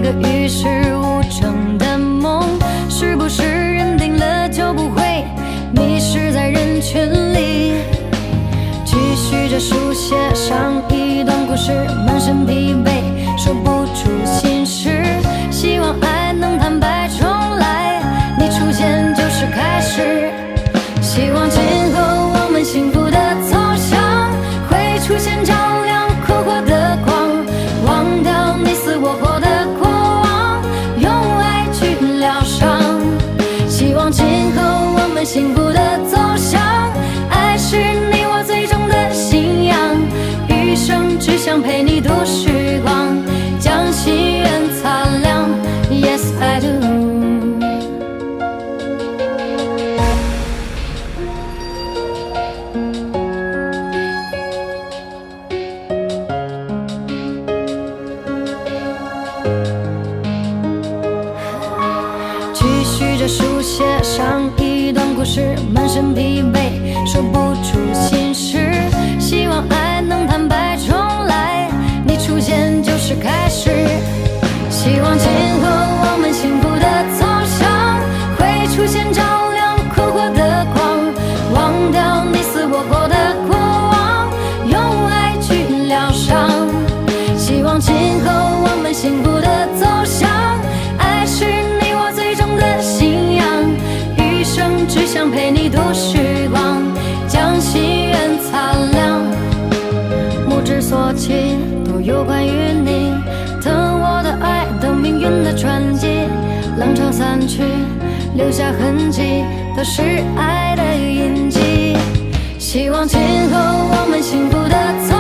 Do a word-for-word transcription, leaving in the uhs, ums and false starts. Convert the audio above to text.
个与世无争的梦，是不是认定了就不会迷失在人群里？继续着书写上一段故事，满身疲惫，说不出心事，希望爱能坦白重来，你出现就是开始。希望今后我们幸福的走向会出现照亮困惑的光，忘掉你死我活的过往，用爱去疗伤。希望今后我们幸福的走向，爱是你我最终的信仰，余生只想陪你度时光，将心愿擦亮。 Yes I do。 继续着书写上一段故事，满身疲惫，说不出心事，希望爱能坦白重来，你出现就是开始。希望今后我们幸福的走向会出现照亮困惑的光，忘掉你死我活的过往，用爱去疗伤。希望今后我们幸福的走向，爱是你我最终的信仰，余生只想陪你度时光，将心愿擦亮。目之所及都有关于你的我的爱的命运的传奇，浪潮散去留下痕迹，都是爱的印记。希望今后我们幸福的走